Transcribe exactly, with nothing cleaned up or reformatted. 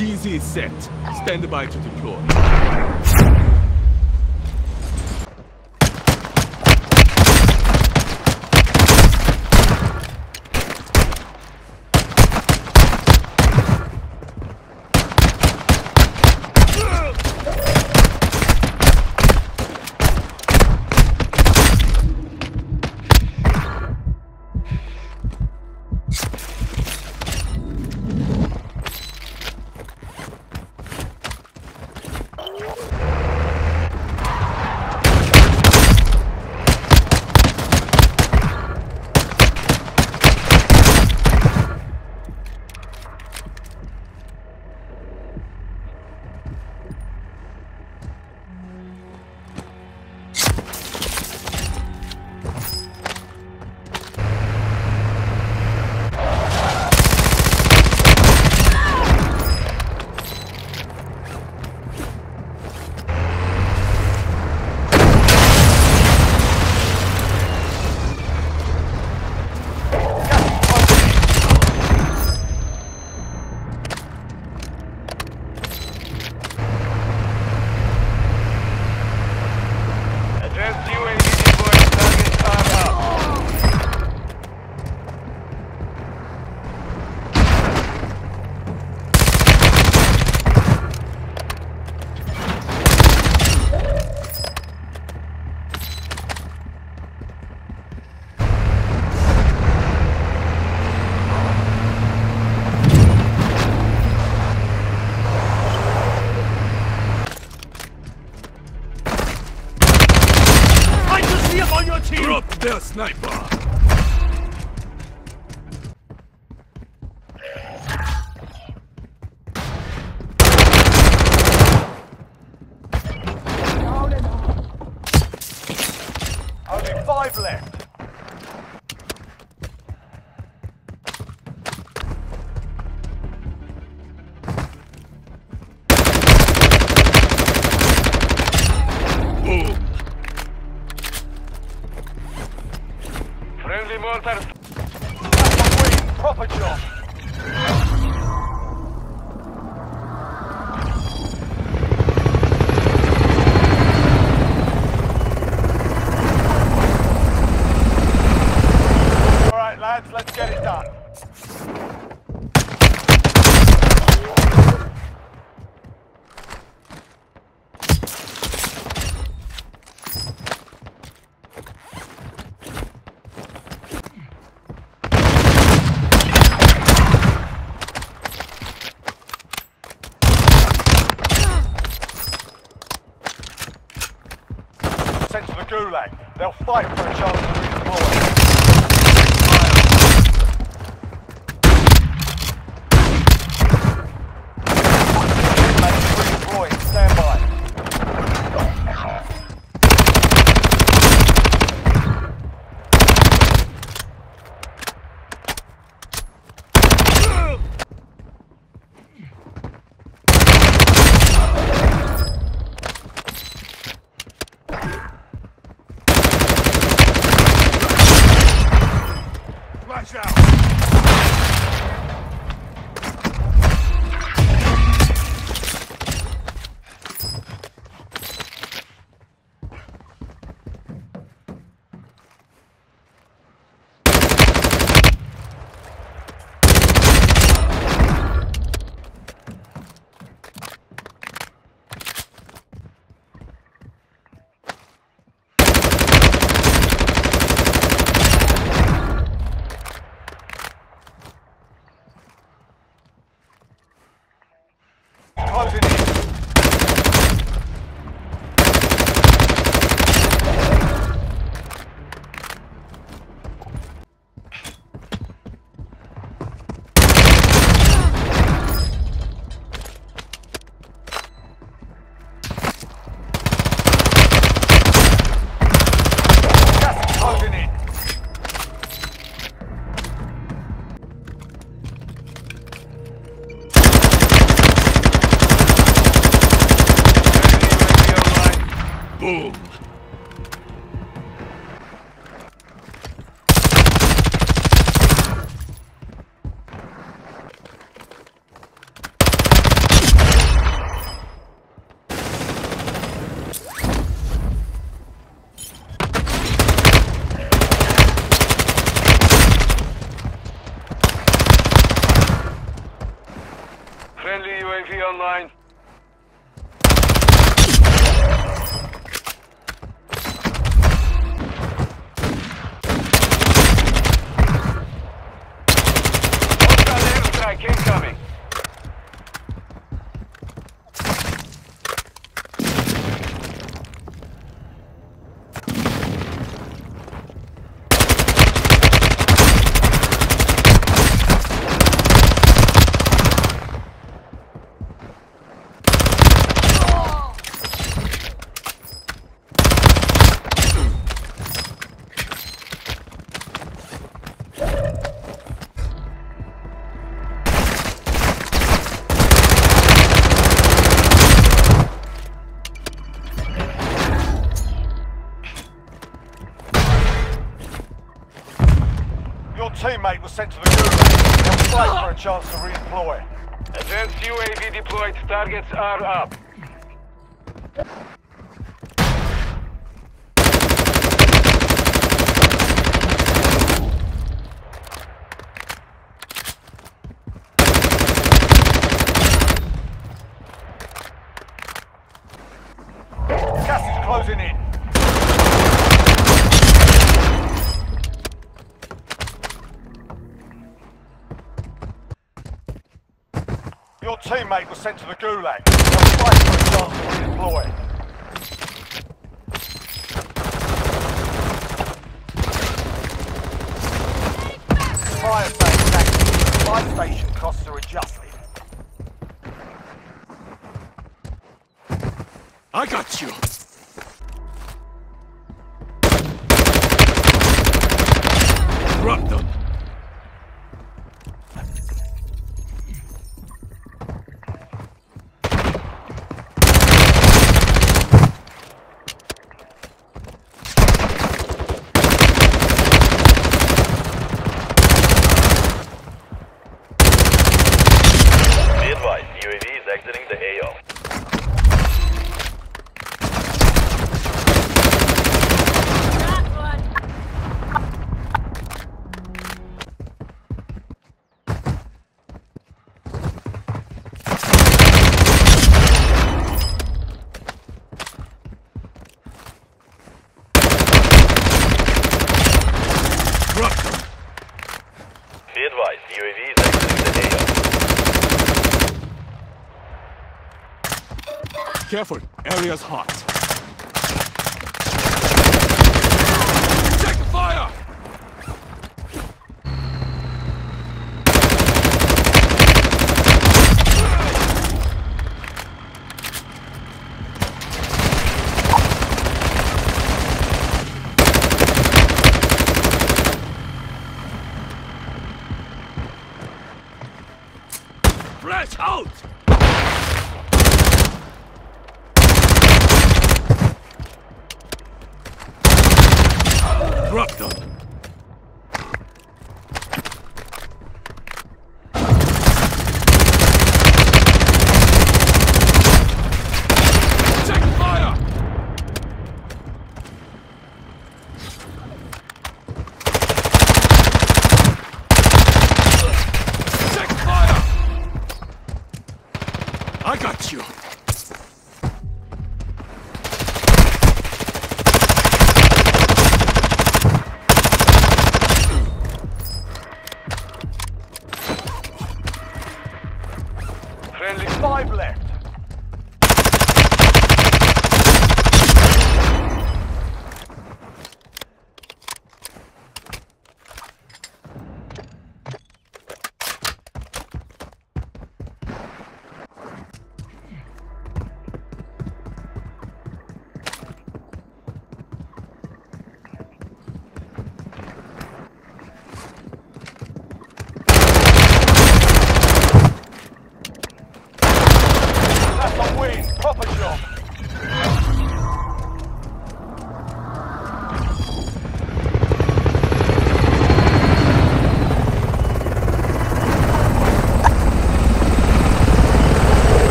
D Z is set. Stand by to deploy. Drop the sniper! Only five left. Boom! Friendly mortar. Proper job. All right, lads, let's get it done. Sent to the gulag. They'll fight for a chance to redeploy. Redeploying. Stand by. Flash out! Friendly U A V online. Hostile airstrike incoming. Your teammate was sent to the gulag. They'll fight for a chance to redeploy. Advanced U A V deployed. Targets are up. Gas is closing in. Your teammate was sent to the gulag. They'll fight for a chance to redeploy. Fire station active. Fire station costs are adjusted. I got you. Drop them. U A V is exiting the A O. Be advised, U A V is exiting the A O. Careful, area's hot. Take fire! Flash out! Drop them. Take fire! Take fire! I got you. Friendly five left.